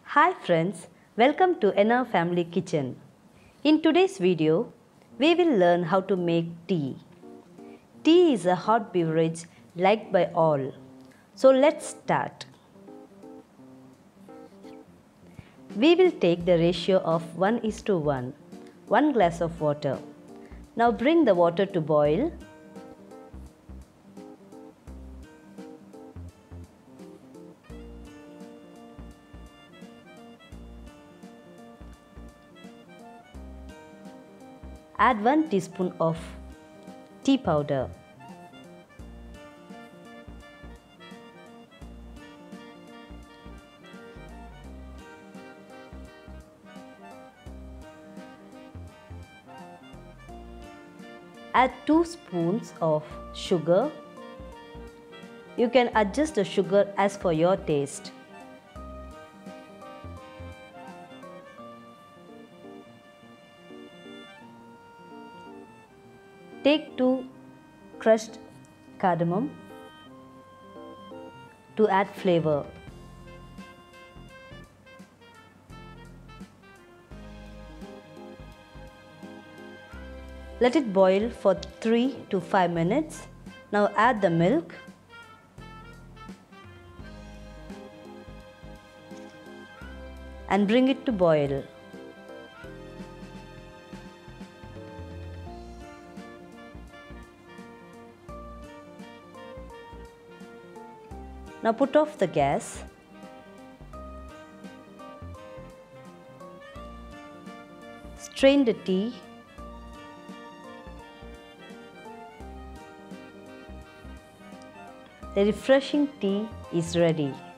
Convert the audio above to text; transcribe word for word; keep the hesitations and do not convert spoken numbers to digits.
Hi friends, welcome to Enna Family Kitchen. In today's video, we will learn how to make tea. Tea is a hot beverage liked by all. So let's start. We will take the ratio of one is to one, one glass of water. Now bring the water to boil. Add one teaspoon of tea powder. Add two spoons of sugar. You can adjust the sugar as per your taste. Take two crushed cardamom to add flavor. Let it boil for three to five minutes. Now add the milk. And bring it to boil. Now put off the gas. Strain the tea. The refreshing tea is ready.